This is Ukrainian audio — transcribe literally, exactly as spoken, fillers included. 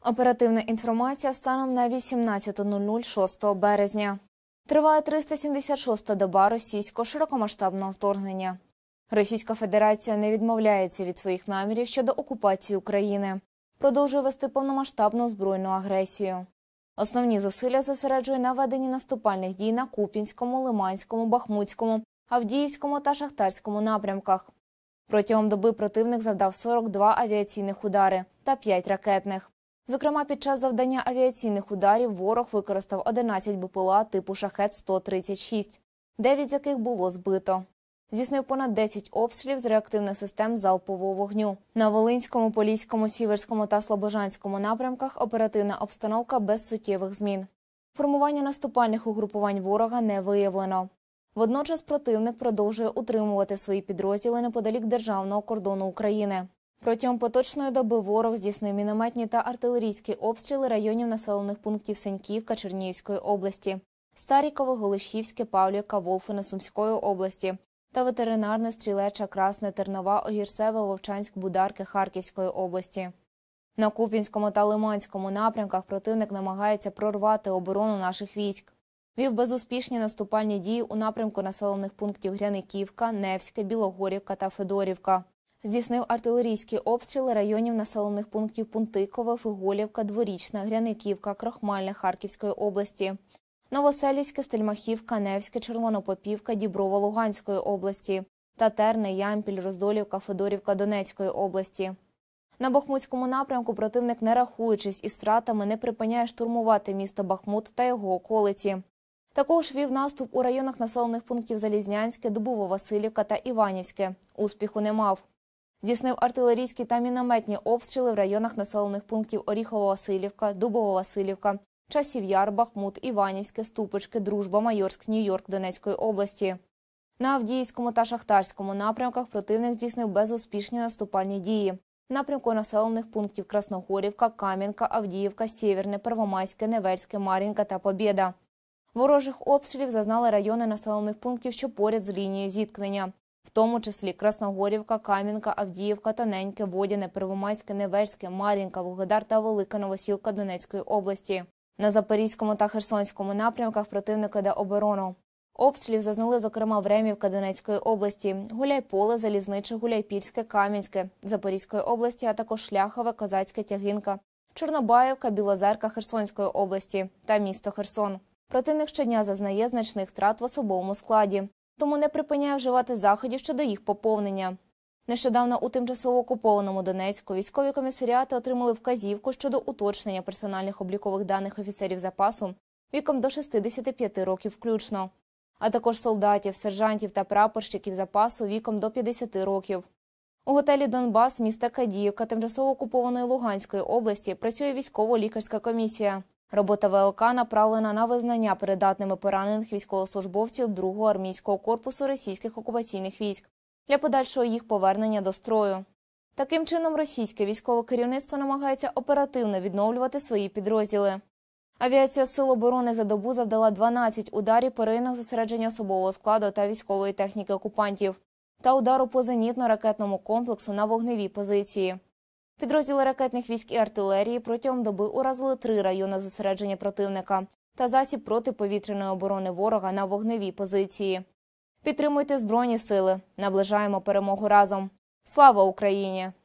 Оперативна інформація станом на вісімнадцяту нуль нуль шостого березня. Триває триста сімдесят шоста доба російського широкомасштабного вторгнення. Російська Федерація не відмовляється від своїх намірів щодо окупації України. Продовжує вести повномасштабну збройну агресію. Основні зусилля зосереджує на веденні наступальних дій на Куп'янському, Лиманському, Бахмутському, Авдіївському та Шахтарському напрямках. Протягом доби противник завдав сорок два авіаційних удари та п'ять ракетних. Зокрема, під час завдання авіаційних ударів ворог використав одинадцять БПЛА типу Шахед сто тридцять шість, дев'ять з яких було збито. Здійснив понад десять обстрілів з реактивних систем залпового вогню. На Волинському, Поліському, Сіверському та Слобожанському напрямках оперативна обстановка без суттєвих змін. Формування наступальних угрупувань ворога не виявлено. Водночас противник продовжує утримувати свої підрозділи неподалік державного кордону України. Протягом поточної доби ворог здійснив мінометні та артилерійські обстріли районів населених пунктів Сеньківка Чернігівської області, Старікове, Голишівське, Павлівка, Волфине Сумської області та ветеринарне, Стрілеча, Красне, Тернова, Огірцеве, Вовчанськ, Бударки Харківської області. На Куп'янському та Лиманському напрямках противник намагається прорвати оборону наших військ. Вів безуспішні наступальні дії у напрямку населених пунктів Гряниківка, Невське, Білогорівка та Федорівка. Здійснив артилерійські обстріли районів населених пунктів Пунтикове, Фиголівка, Дворічна, Гряниківка, Крохмальне Харківської області, Новоселівське, Стельмахівка, Невське, Червонопопівка, Діброво Луганської області, Татерне, Ямпіль, Роздолівка, Федорівка Донецької області. На Бахмутському напрямку противник, не рахуючись із втратами, не припиняє штурмувати місто Бахмут та його околиці. Також вів наступ у районах населених пунктів Залізнянське, Дубово-Василівка та Іванівське. Успіху не мав. Здійснив артилерійські та мінометні обстріли в районах населених пунктів Оріхово-Василівка, Дубово-Василівка, Часів Яр, Бахмут, Іванівське, Ступички, Дружба, Майорськ, Нью-Йорк Донецької області. На Авдіївському та Шахтарському напрямках противник здійснив безуспішні наступальні дії. В напрямку населених пунктів Красногорівка, Кам'янка, Авдіївка, Сєвєрне, Первомайське, Невельське, Мар'їнка та Побєда. Ворожих обстрілів зазнали райони населених пунктів, що поряд з лінією зіткнення, в тому числі Красногорівка, Кам'янка, Авдіївка, Тоненьке, Водяне, Первомайське, Невельське, Мар'їнка, Вугледар та Велика Новосілка Донецької області. На Запорізькому та Херсонському напрямках противник веде оборону. Обстрілів зазнали, зокрема, Времівка Донецької області, Гуляйполе, Залізниче, Гуляйпільське, Кам'янське Запорізької області, а також Шляхове, Козацьке, Тягинка, Чорнобаївка, Білозерка Херсонської області та місто Херсон. Противник щодня зазнає значних втрат в особовому складі, тому не припиняє вживати заходів щодо їх поповнення. Нещодавно у тимчасово окупованому Донецьку військові комісаріати отримали вказівку щодо уточнення персональних облікових даних офіцерів запасу віком до шістдесяти п'яти років включно, а також солдатів, сержантів та прапорщиків запасу віком до п'ятдесяти років. У готелі «Донбас» міста Кадіївка тимчасово окупованої Луганської області працює військово-лікарська комісія. Робота ВЛК направлена на визнання придатними поранених військовослужбовців другого армійського корпусу російських окупаційних військ для подальшого їх повернення до строю. Таким чином, російське військове керівництво намагається оперативно відновлювати свої підрозділи. Авіація Сил оборони за добу завдала дванадцять ударів по районах зосередження особового складу та військової техніки окупантів та удару по зенітно-ракетному комплексу на вогневі позиції. Підрозділи ракетних військ і артилерії протягом доби уразили три райони зосередження противника та засіб протиповітряної оборони ворога на вогневі позиції. Підтримуйте Збройні сили. Наближаємо перемогу разом. Слава Україні!